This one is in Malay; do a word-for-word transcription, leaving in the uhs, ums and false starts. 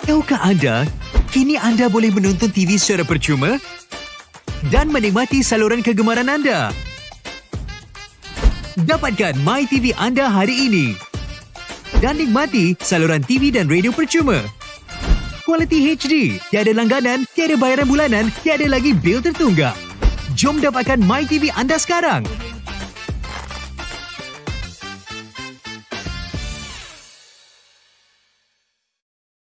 Tahukah anda, kini anda boleh menonton T V secara percuma dan menikmati saluran kegemaran anda. Dapatkan MyTV anda hari ini dan nikmati saluran T V dan radio percuma. Kualiti H D, tiada langganan, tiada bayaran bulanan, tiada lagi bil tertunggak. Jom dapatkan MyTV anda sekarang.